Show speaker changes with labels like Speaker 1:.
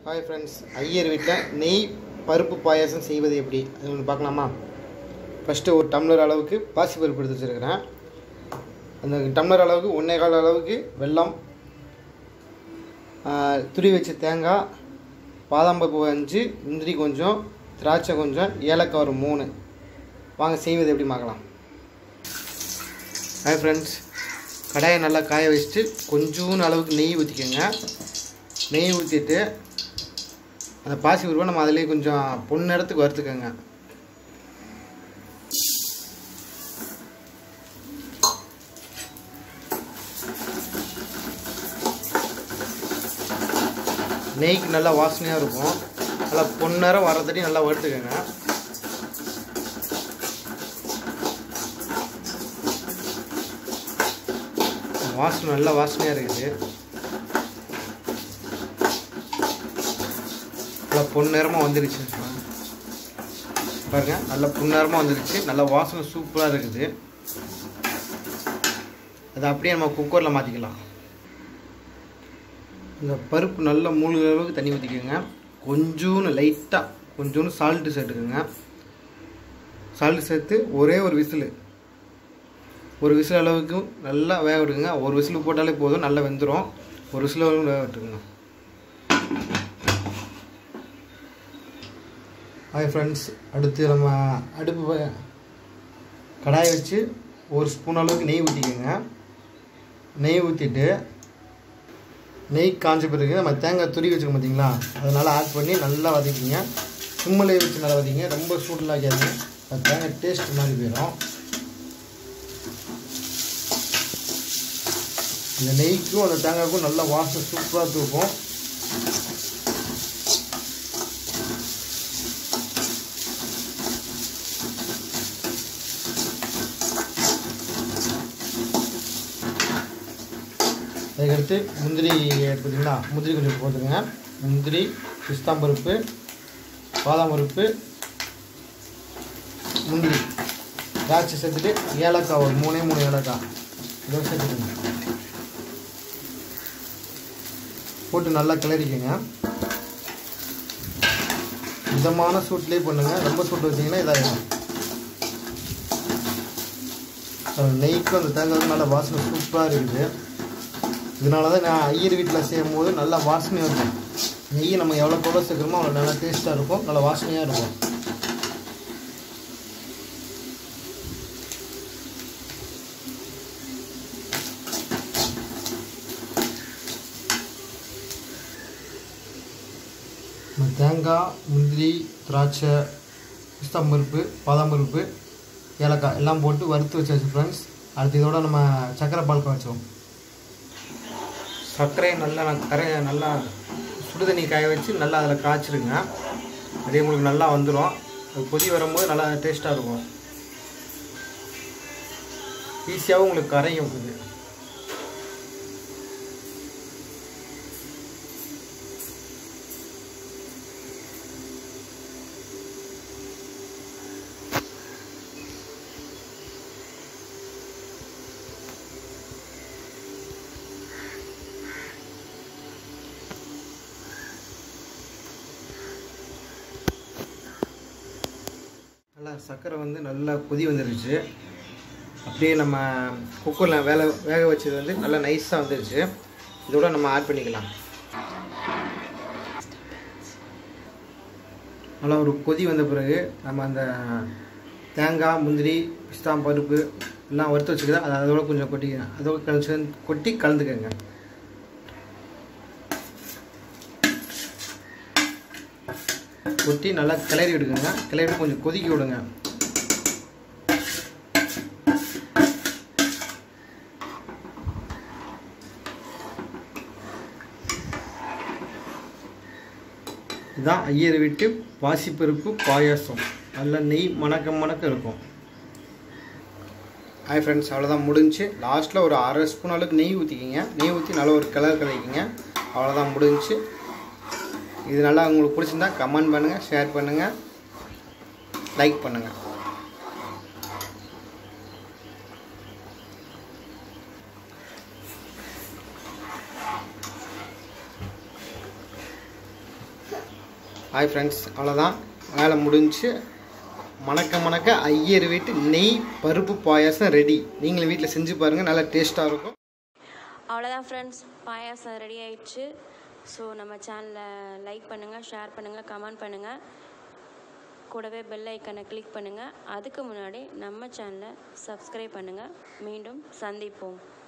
Speaker 1: Hi friends Iyer வீட்டில் நெய் பருப்பு பாயாசம் செய்வது எப்படி அது ஒன்று பார்க்கலாமா. ஃபஸ்ட்டு ஒரு டம்ளர் அளவுக்கு பாசி பருப்பு எடுத்து வச்சுருக்கிறேன். அந்த டம்ளர் அளவுக்கு 1.25 அளவுக்கு வெல்லம், துருவி வச்ச தேங்காய், பாதாம் பருப்பு 5, முந்திரி கொஞ்சம், திராட்சை கொஞ்சம், ஏலக்காய் ஒரு 3. வாங்க செய்வது எப்படி பார்க்கலாம். ஹாய் ஃப்ரெண்ட்ஸ், கடாயை நல்லா காய வச்சுட்டு கொஞ்சோண்டு அளவுக்கு நெய் ஊற்றிக்கோங்க. நெய் ஊற்றிட்டு அந்த பாசி பருப்பை நம்ம அதிலே கொஞ்சம் பொன்னிறத்துக்கு வறுத்துக்கோங்க. நெய்க்கு நல்லா வாசனையாக இருக்கும். நல்லா பொன்னிறம் வரத்தட்டி நல்லா வறுத்துக்கோங்க. வாசனை நல்லா வாசனையாக இருக்குது. நல்லா பொன்னிறமாக வந்துடுச்சு பாருங்க. நல்லா பொன்னிறமாக வந்துடுச்சு. நல்லா வாசனை சூப்பராக இருக்குது. அதை அப்படியே நம்ம குக்கரில் மாற்றிக்கலாம். இந்த பருப்பு நல்லா மூழ்கிற அளவுக்கு தண்ணி ஊற்றிக்கோங்க. கொஞ்சோன்னு லைட்டாக கொஞ்சோன்னு சால்ட்டு சேர்த்துக்கோங்க. சால்ட்டு சேர்த்து ஒரே ஒரு விசில் அளவுக்கு நல்லா வேக விட்டுக்குங்க. ஒரு விசில் போட்டாலே போதும், நல்லா வெந்துடும். ஒரு விசில் அளவுக்கு வேக விட்டுக்குங்க. ஹாய் ஃப்ரெண்ட்ஸ், அடுத்து நம்ம அடுப்பு கடாயை வச்சு ஒரு ஸ்பூன் அளவுக்கு நெய் ஊற்றிக்கோங்க. நெய் ஊற்றிட்டு நெய் காஞ்ச பிறகு நம்ம தேங்காய் துருவி வச்சுக்கோங்க பார்த்தீங்களா, அதனால் ஆட் பண்ணி நல்லா வதக்கிங்க. சிம்மிலே வச்சு நல்லா வதக்கிங்க. ரொம்ப சூடெலாம் வைக்காதீங்க, அது தேங்காய் டேஸ்ட் மாதிரி போயிடும். இந்த நெய்க்கும் அந்த தேங்காய்க்கும் நல்லா வாசனை சூப்பராக தூக்கும். அதுக்கடுத்து முந்திரி எடுத்துக்கிட்டிங்களா, முந்திரி கொஞ்சம் போட்டுருங்க. முந்திரி, பிஸ்தா பருப்பு, பாதாம் பருப்பு, முந்திரி, திராட்சை சேர்த்துட்டு ஏலக்காய் ஒரு 3 ஏலக்காய் இதோ சேர்த்துக்கோங்க. போட்டு நல்லா கிளறிக்கோங்க. மிதமான சூட்லேயே பண்ணுங்கள், ரொம்ப சூட்டு வச்சிங்கன்னா இதாகிடும். நெய்க்கும் அந்த தேங்காய்க்கும் நல்லா வாசனை சூப்பராக இருக்குது. இதனால தான் நான் ஐயர் வீட்டில் செய்யும் போது நல்லா வாசனையாக இருக்கும். நெய் நம்ம எவ்வளோ கூட சேர்க்குறோமோ அவ்வளோ நல்லா டேஸ்ட்டாக இருக்கும், நல்லா வாசனையாக இருக்கும். தேங்காய், முந்திரி, திராட்சை, பிஸ்தா பருப்பு, பாதாம் பருப்பு, ஏலக்காய் எல்லாம் போட்டு வறுத்து வச்சாச்சு ஃப்ரெண்ட்ஸ். அடுத்து இதோட நம்ம சர்க்கரை பால் காய்ச்சோம். சர்க்கரையை நல்லா சுடு தண்ணி காய வச்சு நல்லா அதில் காய்ச்சிருங்க. அதே உங்களுக்கு நல்லா வந்துடும். அது கொதி வரும்போது நல்லா டேஸ்ட்டாக இருக்கும். ஈஸியாகவும் உங்களுக்கு கரையும் இருக்குது. நல்லா சர்க்கரை நல்லா கொதி வந்துருச்சு. அப்படியே நம்ம குக்கரில் வேக வச்சது நல்லா நைஸாக வந்துருச்சு. இதோட நம்ம ஆட் பண்ணிக்கலாம். நல்லா ஒரு கொதி வந்த பிறகு நம்ம அந்த தேங்காய், முந்திரி, பிஸ்தா பருப்பு எல்லாம் வறுத்து வச்சுக்கிதான் அதை அதோட கொஞ்சம் கொட்டிக்கங்க. அதோட கொட்டி கலந்துக்கங்க. கொட்டி நல்லா கிளறி விடுங்க. கிளறி கொஞ்சம் கொதிக்க விடுங்க. இதுதான் ஐயர் வீட்டு பாசிப்பருப்பு பாயாசம். நல்லா நெய் மணக்க இருக்கும். ஹாய் ஃப்ரெண்ட்ஸ், அவ்வளோதான் முடிஞ்சு. லாஸ்ட்டில் ஒரு 1/2 ஸ்பூன் அளவுக்கு நெய் ஊற்றிக்கிங்க. நெய் ஊற்றி நல்லா ஒரு கலக்கிங்க. அவ்வளோதான் முடிஞ்சு. இது நல்லா உங்களுக்கு பிடிச்சிருந்தா கமெண்ட் பண்ணுங்கள், ஷேர் பண்ணுங்கள், லைக் பண்ணுங்கள். ஹாய் ஃப்ரெண்ட்ஸ், அவ்வளோதான், வேலை முடிஞ்சு. மணக்க மணக்க ஐயர் வீட்டு நெய் பருப்பு பாயாசம் ரெடி. நீங்களும் வீட்டில் செஞ்சு பாருங்கள், நல்லா டேஸ்ட்டாக இருக்கும்.
Speaker 2: அவ்வளோதான் ஃப்ரெண்ட்ஸ், பாயாசம் ரெடி ஆயிடுச்சு. ஸோ நம்ம சேனலை லைக் பண்ணுங்கள், ஷேர் பண்ணுங்கள், கமெண்ட் பண்ணுங்கள், கூடவே பெல் ஐக்கனை கிளிக் பண்ணுங்கள். அதுக்கு முன்னாடி நம்ம சேனலை சப்ஸ்கிரைப் பண்ணுங்கள். மீண்டும் சந்திப்போம்.